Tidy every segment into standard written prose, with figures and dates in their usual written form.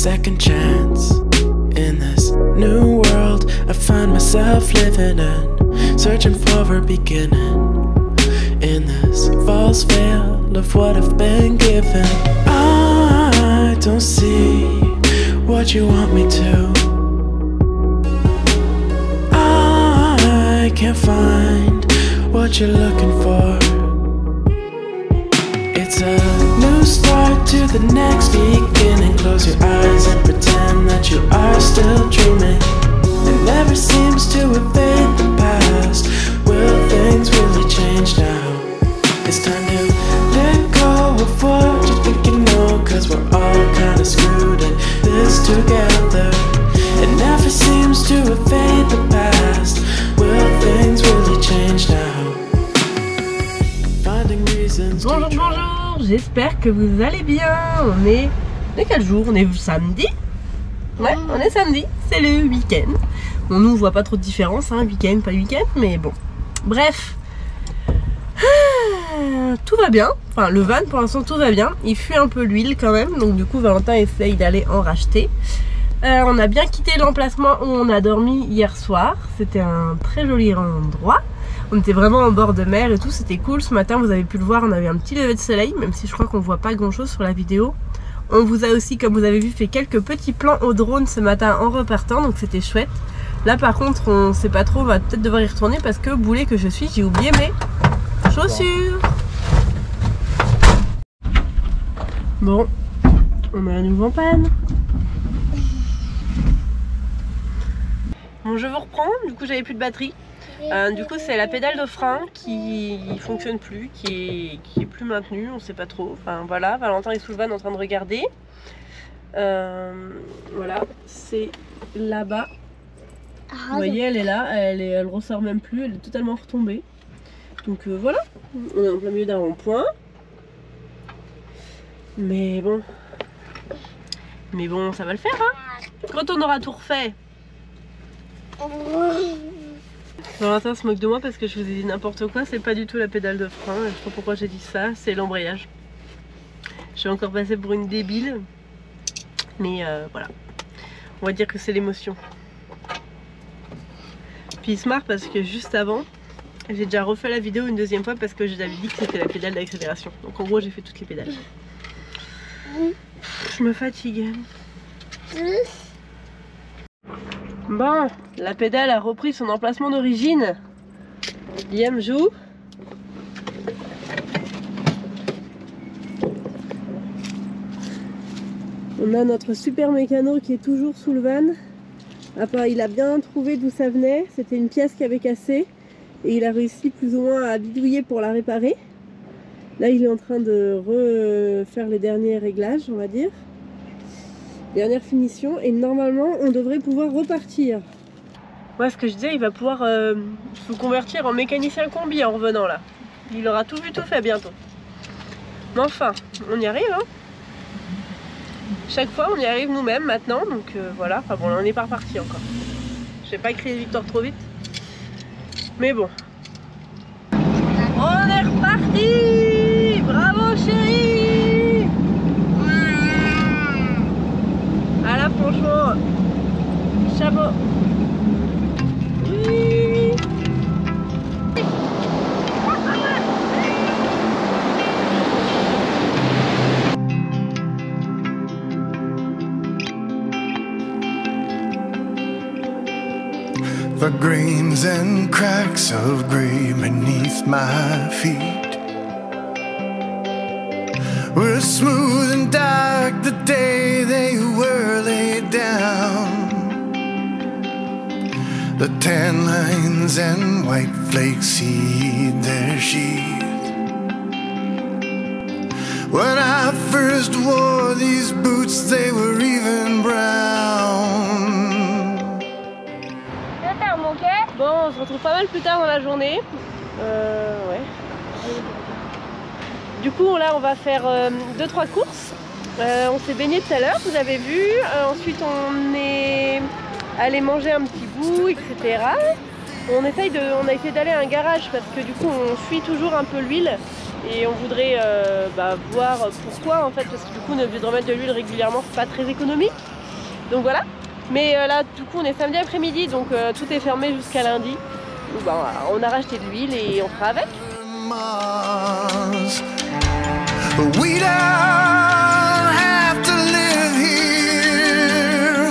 second chance. In this new world I find myself living in, searching for a beginning. In this false veil of what I've been given, I don't see what you want me to. I can't find what you're looking for. It's a new start to the next beginning. Close your eyes and pretend that you are still dreaming. It never seems to evade the past. Will things really change now? It's time to let go of what you think you know, cause we're all kinda screwed in this together. It never seems to evade the past. Will things really change now? Finding reasons. Bonjour, bonjour, j'espère que vous allez bien. On est quel jour? On est samedi. Ouais, on est samedi, c'est le week-end. Bon, nous on voit pas trop de différence, hein, week-end, pas week-end, mais bon. Bref. Tout va bien, enfin le van pour l'instant tout va bien. Il fuit un peu l'huile quand même, donc du coup Valentin essaye d'aller en racheter. On a bien quitté l'emplacement où on a dormi hier soir. C'était un très joli endroit. On était vraiment en bord de mer et tout, c'était cool. Ce matin vous avez pu le voir, on avait un petit lever de soleil, même si je crois qu'on voit pas grand chose sur la vidéo. On vous a aussi, comme vous avez vu, fait quelques petits plans au drone ce matin en repartant, donc c'était chouette. Là par contre on sait pas trop, on va peut-être devoir y retourner parce que boulet que je suis, j'ai oublié mes chaussures. Bon, on est à nouveau en panne. Bon, je vous reprends, du coup j'avais plus de batterie. Du coup c'est la pédale de frein qui fonctionne plus, qui est plus maintenue, on sait pas trop. Enfin voilà, Valentin est sous le van en train de regarder. Voilà, c'est là-bas. Vous voyez, elle est là, elle ressort même plus, elle est totalement retombée. Donc voilà, on est en plein milieu d'un rond-point. Mais bon, ça va le faire, hein. Quand on aura tout refait. Valentin se moque de moi parce que je vous ai dit n'importe quoi, c'est pas du tout la pédale de frein, je sais pas pourquoi j'ai dit ça, c'est l'embrayage. Je suis encore passée pour une débile, mais voilà, on va dire que c'est l'émotion. Puis il se marre parce que juste avant, j'ai déjà refait la vidéo une deuxième fois parce que je l'avais dit que c'était la pédale d'accélération. Donc en gros j'ai fait toutes les pédales. Je me fatigue. Bon, la pédale a repris son emplacement d'origine. Liam joue. On a notre super mécano qui est toujours sous le van. Il a bien trouvé d'où ça venait. C'était une pièce qui avait cassé. Et il a réussi plus ou moins à bidouiller pour la réparer. Là il est en train de refaire les derniers réglages, on va dire. Dernière finition, et normalement on devrait pouvoir repartir. Moi ce que je disais, il va pouvoir se convertir en mécanicien combi en revenant là. Il aura tout vu, tout fait bientôt. Mais enfin, on y arrive, hein. Chaque fois on y arrive nous-mêmes maintenant, donc voilà. Enfin bon, là on n'est pas reparti encore. Je vais pas écrire Victor trop vite. Mais bon. On est reparti! Bravo chérie! Ah là franchement, chapeau! Oui! The grains and cracks of grey beneath my feet were smooth and dark the day they were laid down. The tan lines and white flakes heed their sheath. When I first wore these boots they were even brown. Bon, on se retrouve pas mal plus tard dans la journée. Ouais. Du coup, là, on va faire 2-3 courses. On s'est baigné tout à l'heure, vous avez vu. Ensuite, on est allé manger un petit bout, etc. On a essayé d'aller à un garage parce que du coup, on fuit toujours un peu l'huile. Et on voudrait voir pourquoi en fait, parce que du coup, de remettre de l'huile régulièrement, c'est pas très économique. Donc voilà. Mais là, du coup, on est samedi après-midi, donc tout est fermé jusqu'à lundi. Donc bah, on a racheté de l'huile et on fera avec. Mars. We don't have to live here.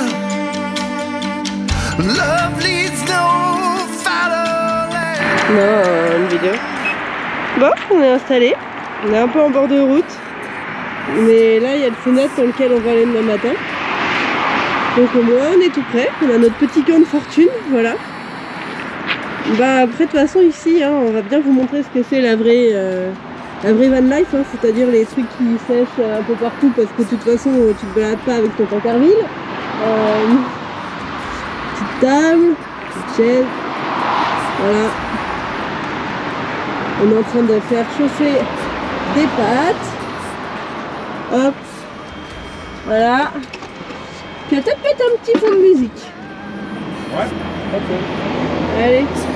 Love leads no fatherland. Non, une vidéo. Bon, on est installé. On est un peu en bord de route. Mais là, il y a le fenêtre dans lequel on va aller demain matin. Donc au moins, on est tout prêt. On a notre petit camp de fortune, voilà. Bah après, de toute façon, ici, hein, on va bien vous montrer ce que c'est la vraie van life, hein, c'est-à-dire les trucs qui sèchent un peu partout parce que de toute façon, tu te balades pas avec ton Tankerville. Petite table, petite chaise, voilà. On est en train de faire chauffer des pâtes. Hop, voilà. Puis peut-être mettre un petit fond de musique. Ouais, ok. Allez.